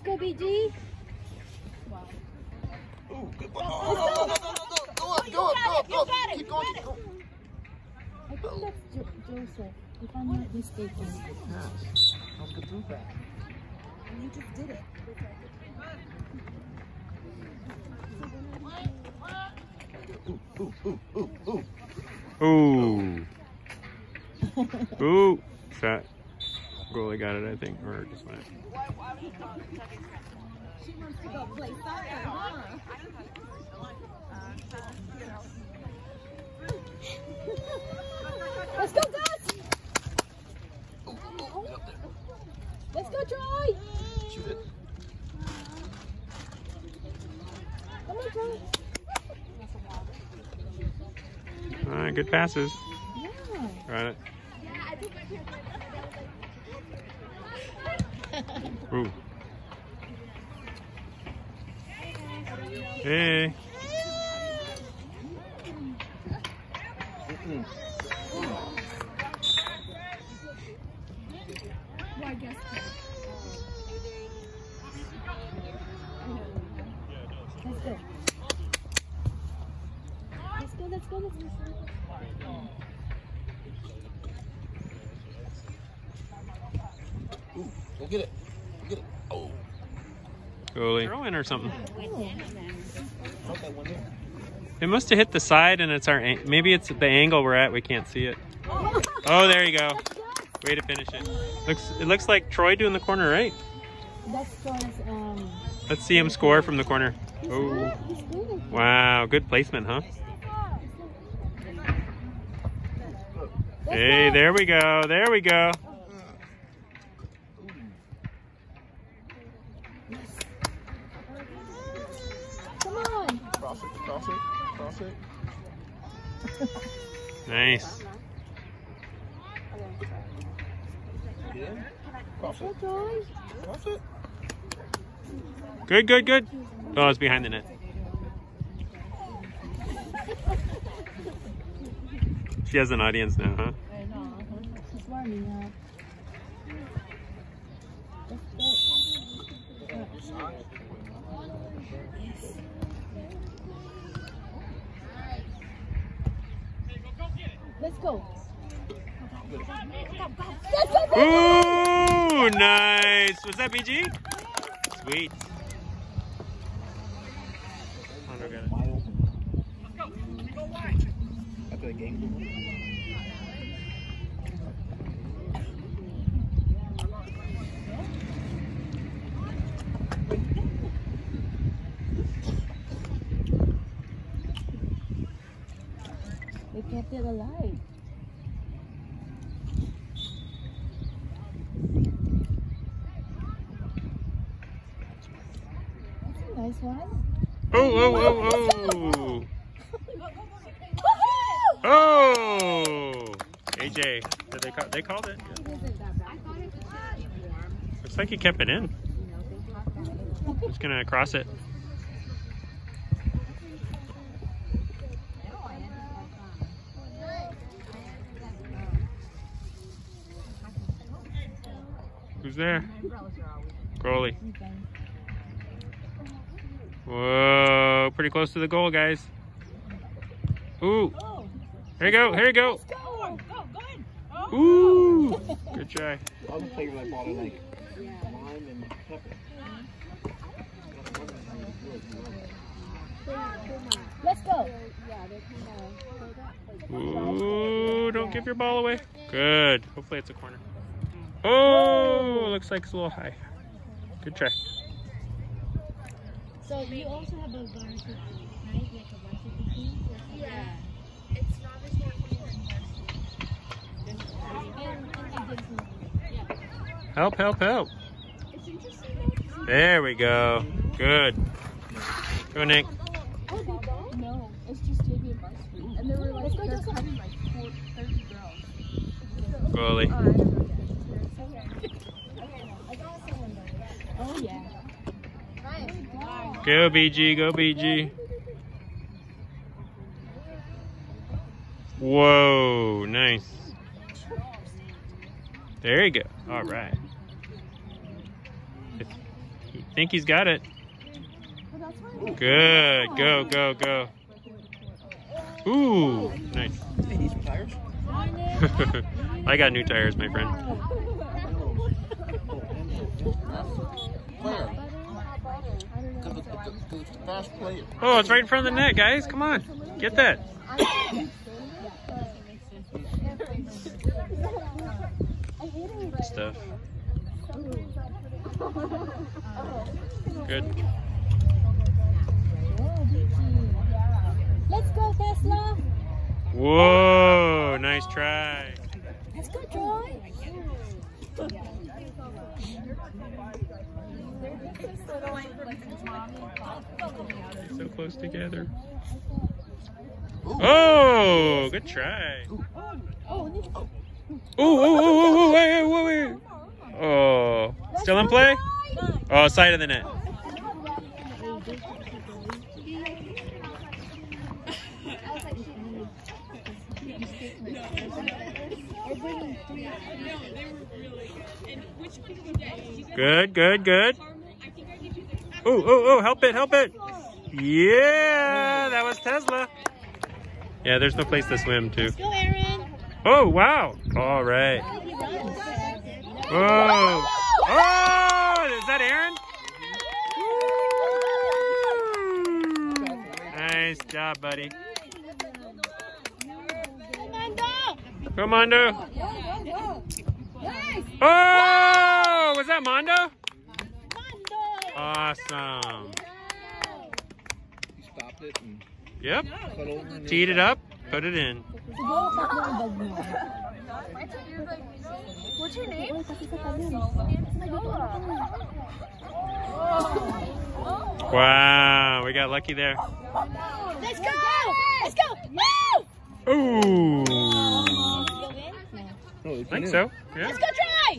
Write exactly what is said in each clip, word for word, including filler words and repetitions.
go, B G. Wow. Ooh, good ball. Oh, go, go, go, go, go, go up, go up, go up, go up. Keep going, keep going. I think that's jo Joseph, if I'm not mistaken. Yes. That was good through that. You just did it. Ooh, ooh, ooh, ooh, ooh. Ooh. Ooh. That goalie got it, I think, or just went. She wants to go play soccer, huh? Let's go, Gus! Let's go, Troy! shoot it. Come on, Troy. All right, good passes. Yeah. Got it. Ooh. Hey. Mm-mm. Well, I guess. Let's go. Let's go, let's go, let's go. Ooh, go get it. Go get it. Oh. Goalie. Throw in or something. Oh. Okay, one here. It must have hit the side and it's our, maybe it's the angle we're at, we can't see it. Oh, there you go. Way to finish it. Looks, it looks like Troy doing the corner, right? That's Troy's, um... Let's see him score from the corner. Oh. Wow, good placement, huh? Hey, there we go, there we go. Come on. Cross it, cross it, cross it. Nice. Yeah. Cross it. Cross it. Good, good, good. Oh, it's behind the net. She has an audience now, huh? I know. She's warming up. Let's go. Let's go. Ooh, nice. Was that B G? Sweet. Hondo got it. After the game. They kept it alive. That's a nice one. Oh, oh, oh, oh. Oh. A J. Did they call, they called it? Yeah. Looks like he kept it in. Just gonna cross it. Who's there? Goalie. Whoa, pretty close to the goal, guys. Ooh. Here you go, here you go. Ooh. Good try. I was playing like ball like lime and pepper. Let's go. Ooh, don't give your ball away. Good. Hopefully it's a corner. Oh, looks like it's a little high. Good try. So you also have a varsity, right? Like a varsity team? Yeah. It's not as much. Help, help, help. There we go. Good. Go, Nick. Oh, they don't? No, it's just J V and varsity. And they were like, they're cutting like four, thirty girls. Goalie. Oh, yeah. Go, B G. Go, B G. Whoa, nice. There you go. All right. think he's got it. Good. Go, go, go. Ooh, nice. Hey, need some tires? I got new tires, my friend. Where? Go, go, go, go, fast play it. Oh, it's right in front of the net, guys. Come on. Get that. Stuff. Good. Let's go, Tesla. Whoa, nice try. Let's go, Troy. So close together. Oh, good try. Oh, oh, oh, oh, oh, wait, wait, wait. Oh, still in play? Oh, side of the net. Good, good, good. Oh, oh, oh, help it, help it. Yeah, that was Tesla. Yeah, there's no place to swim to. Go, Aaron. Oh, wow. All right. Whoa. Oh, is that Aaron? Woo. Nice job, buddy. Go, Mondo. Oh, was that Mondo? Awesome. You stopped it and Yep. cut over and Teed it up, put it in. What's your name? Wow, we got lucky there. Let's go. Let's go. Move. Ooh. No, I think so. Yeah. Let's go, Troy.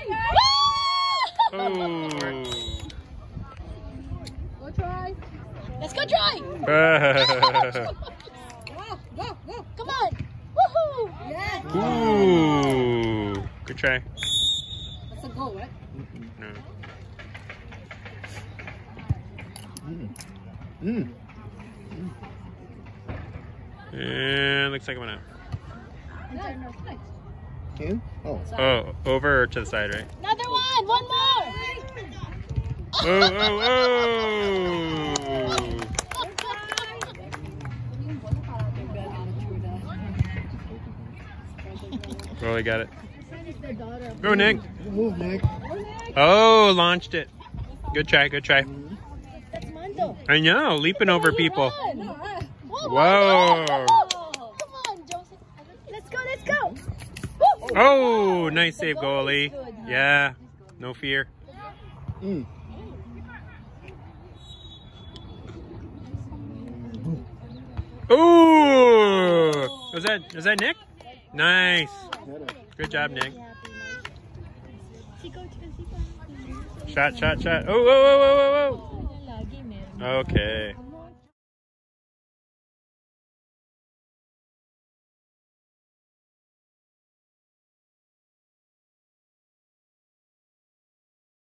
Oh. Go try. Let's go, Troy. Come on. Woohoo. Ooh. Good try. That's a goal, right? No. Mm. Mm. And looks like I'm out. In? Oh. Oh, over or to the side, right? Another one. One more. Oh, oh, oh! Oh, I got it. Go, Nick. Move, Nick. Oh, launched it. Good try, good try. That's Mondo. I know, leaping over people. Whoa. Whoa. Come on, Joseph. Let's go, let's go. Oh, nice save, goalie. Yeah, no fear. Mm. Ooh! Was that, was that Nick? Nice. Good job, Nick. Shot, shot, shot. Oh, whoa, whoa, whoa, whoa, whoa. Okay.